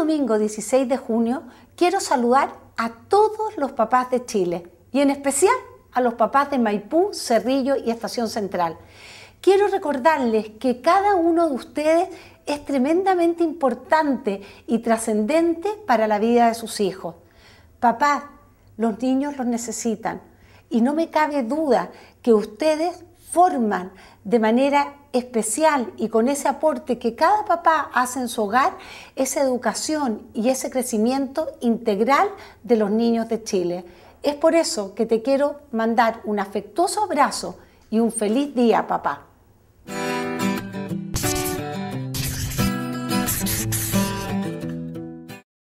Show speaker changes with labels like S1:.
S1: domingo 16 de junio quiero saludar a todos los papás de Chile y en especial a los papás de Maipú, Cerrillo y Estación Central. Quiero recordarles que cada uno de ustedes es tremendamente importante y trascendente para la vida de sus hijos. Papá, los niños los necesitan y no me cabe duda que ustedes forman de manera especial y con ese aporte que cada papá hace en su hogar, esa educación y ese crecimiento integral de los niños de Chile. Es por eso que te quiero mandar un afectuoso abrazo y un feliz día, papá.